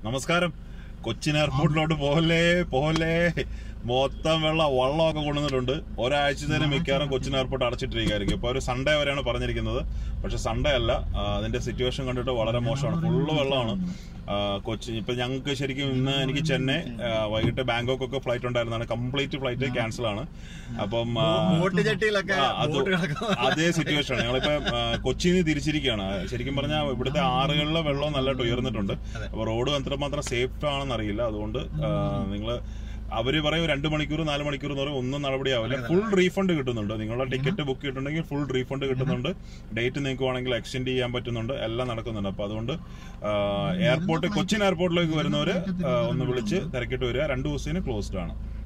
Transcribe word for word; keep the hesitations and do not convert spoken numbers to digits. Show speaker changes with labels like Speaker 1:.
Speaker 1: നമസ്കാരം. കൊച്ചിൻ എയർപോർട്ടിലോട്ട് പോകല്ലേ പോകല്ലേ മൊത്തം വെള്ളം വള്ളമൊക്കെ കൊണ്ടുവന്നിട്ടുണ്ട്. ഒരാഴ്ചത്തേന് മിക്കവാറും കൊച്ചിൻ എയർപോർട്ട് അടച്ചിട്ടിരിക്കുകയായിരിക്കും. ഇപ്പൊ ഒരു സൺഡേ വരെയാണ് പറഞ്ഞിരിക്കുന്നത്. പക്ഷെ സൺഡേ അല്ല. അതിന്റെ സിറ്റുവേഷൻ കണ്ടിട്ട് വളരെ മോശമാണ്. ഫുള്ള് വെള്ളമാണ് കൊച്ചി. ഇപ്പൊ ഞങ്ങൾക്ക് ശരിക്കും ഇന്ന് എനിക്ക് ചെന്നൈ വൈകിട്ട് ബാങ്കോക്ക് ഒക്കെ ഫ്ലൈറ്റ് ഉണ്ടായിരുന്നതാണ്. കംപ്ലീറ്റ് ഫ്ലൈറ്റ് ക്യാൻസൽ ആണ്. അപ്പം അതേ സിറ്റുവേഷൻ ആണ്. ഞങ്ങളിപ്പോ കൊച്ചിയിൽ നിന്ന് തിരിച്ചിരിക്കുകയാണ്. ശരിക്കും പറഞ്ഞാൽ ഇവിടുത്തെ ആറുകളിലെ വെള്ളം നല്ലതായിട്ട് ഉയർന്നിട്ടുണ്ട്. അപ്പൊ റോഡ് എത്രമാത്രം സേഫ് ആണെന്ന് അറിയില്ല. അതുകൊണ്ട് നിങ്ങള് അവര് പറയും രണ്ട് മണിക്കൂർ നാല് മണിക്കൂർ എന്ന് പറയും, ഒന്നും നടപടിയാവില്ല. ഫുൾ റീഫണ്ട് കിട്ടുന്നുണ്ട്. നിങ്ങളുടെ ടിക്കറ്റ് ബുക്ക് ചെയ്തിട്ടുണ്ടെങ്കിൽ ഫുൾ റീഫണ്ട് കിട്ടുന്നുണ്ട്. ഡേറ്റ് നിങ്ങൾക്ക് വേണമെങ്കിൽ എക്സ്റ്റെൻഡ് ചെയ്യാൻ പറ്റുന്നുണ്ട്. എല്ലാം നടക്കുന്നുണ്ട്. അപ്പൊ അതുകൊണ്ട് എയർപോർട്ട് കൊച്ചിൻ എയർപോർട്ടിലേക്ക് വരുന്നവര് ഒന്ന് വിളിച്ച് തിരക്കിട്ട് വരിക. രണ്ടു ദിവസത്തിന് ക്ലോസ്ഡ് ആണ്.